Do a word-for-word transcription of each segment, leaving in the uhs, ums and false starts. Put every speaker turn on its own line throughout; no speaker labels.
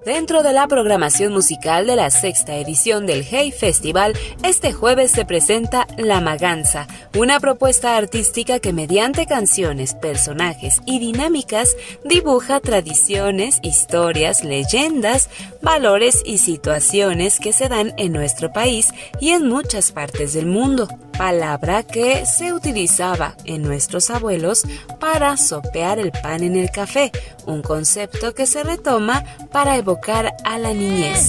Dentro de la programación musical de la sexta edición del Hey Festival, este jueves se presenta La Maganza, una propuesta artística que mediante canciones, personajes y dinámicas dibuja tradiciones, historias, leyendas, valores y situaciones que se dan en nuestro país y en muchas partes del mundo. Palabra que se utilizaba en nuestros abuelos para sopear el pan en el café, un concepto que se retoma para evocar a la niñez.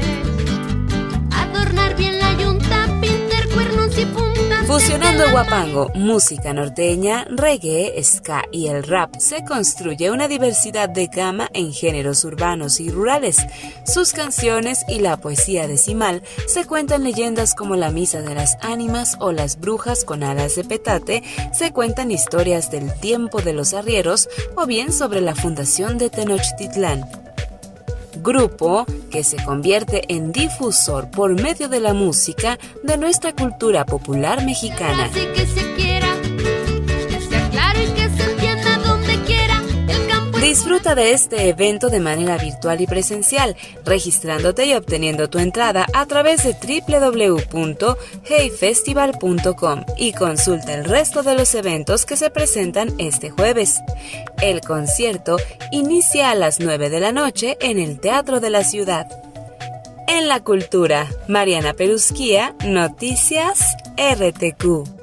Adornar bien la yunta, pintar cuernos y puntas.
Fusionando el guapango, música norteña, reggae, ska y el rap, se construye una diversidad de gama en géneros urbanos y rurales. Sus canciones y la poesía decimal se cuentan leyendas como la Misa de las Ánimas o Las Brujas con alas de petate, se cuentan historias del tiempo de los arrieros o bien sobre la fundación de Tenochtitlán. Grupo que se convierte en difusor por medio de la música de nuestra cultura popular mexicana.
Así que se quiera, que sea claro y que se entienda donde quiera. El campo es
Disfruta de este evento de manera virtual y presencial, registrándote y obteniendo tu entrada a través de doble u doble u doble u punto hey festival punto com y consulta el resto de los eventos que se presentan este jueves. El concierto inicia a las nueve de la noche en el Teatro de la Ciudad. En la cultura, Mariana Perusquía, Noticias R T Q.